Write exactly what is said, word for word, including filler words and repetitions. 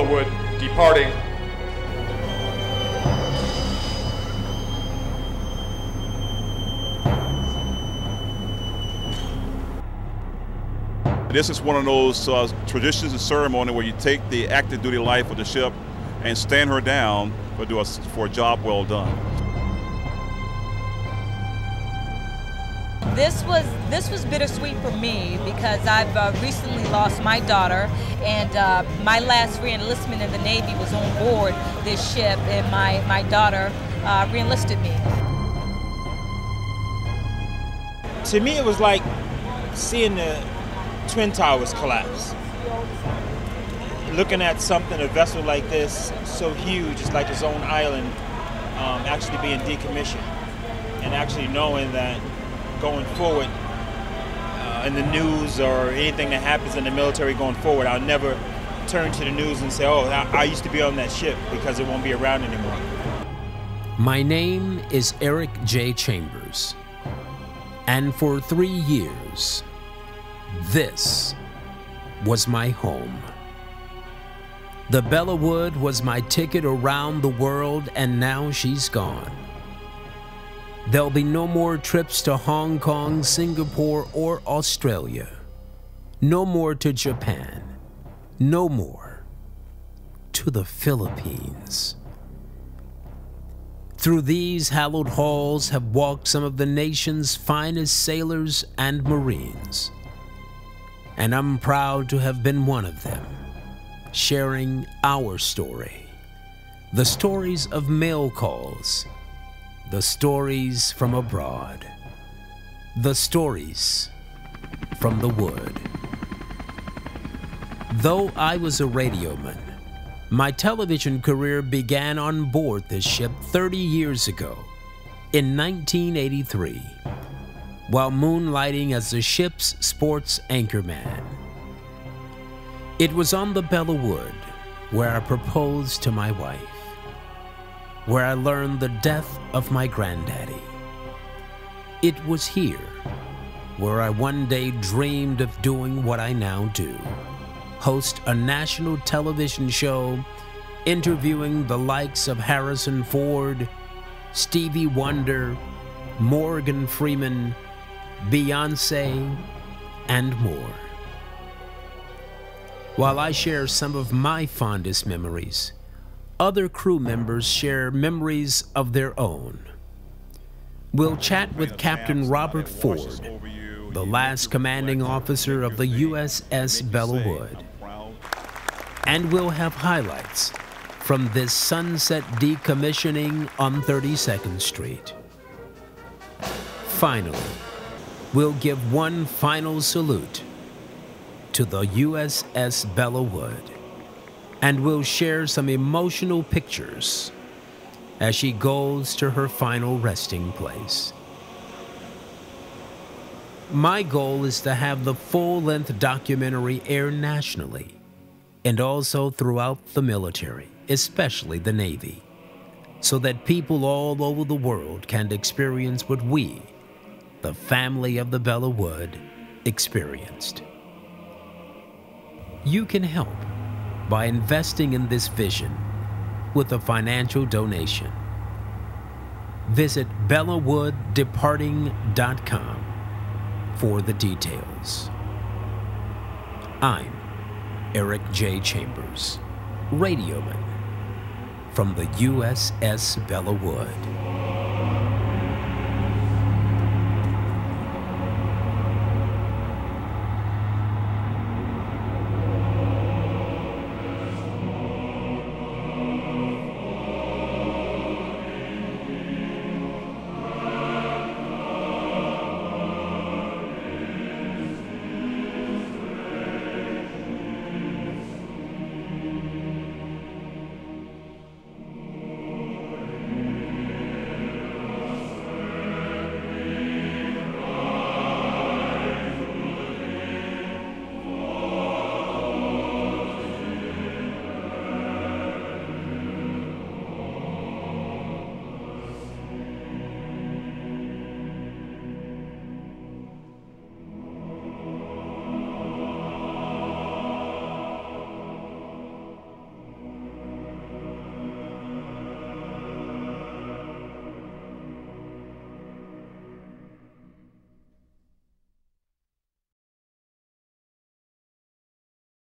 Belleau departing. This is one of those uh, traditions and ceremony where you take the active duty life of the ship and stand her down for, do a, for a job well done. This was this was bittersweet for me because I've uh, recently lost my daughter, and uh, my last re-enlistment in the Navy was on board this ship, and my, my daughter uh, re-enlisted me. To me, it was like seeing the Twin Towers collapse. Looking at something, a vessel like this, so huge, it's like its own island, um, actually being decommissioned, and actually knowing that going forward uh, in the news or anything that happens in the military going forward, I'll never turn to the news and say, oh, I, I used to be on that ship, because it won't be around anymore. My name is Eric J. Chambers, and for three years, this was my home. The Belleau was my ticket around the world, and now she's gone. There'll be no more trips to Hong Kong, Singapore, or Australia. No more to Japan. No more to the Philippines. Through these hallowed halls have walked some of the nation's finest sailors and Marines. And I'm proud to have been one of them, sharing our story. The stories of mail calls, the stories from abroad, the stories from the wood. Though I was a radioman, my television career began on board this ship thirty years ago, in nineteen eighty-three. While moonlighting as the ship's sports anchorman. It was on the Belleau where I proposed to my wife, where I learned the death of my granddaddy. It was here where I one day dreamed of doing what I now do, host a national television show interviewing the likes of Harrison Ford, Stevie Wonder, Morgan Freeman, Beyonce, and more. While I share some of my fondest memories, other crew members share memories of their own. We'll chat with Captain Robert Ford, the last commanding officer of the U S S Belleau, and we'll have highlights from this sunset decommissioning on thirty-second Street. Finally, we'll give one final salute to the U S S Belleau, and we'll share some emotional pictures as she goes to her final resting place. My goal is to have the full-length documentary air nationally and also throughout the military, especially the Navy, so that people all over the world can experience what we, the family of the Belleau, experienced. You can help by investing in this vision with a financial donation. Visit belleau departing dot com for the details. I'm Eric J. Chambers, radioman from the U S S Belleau.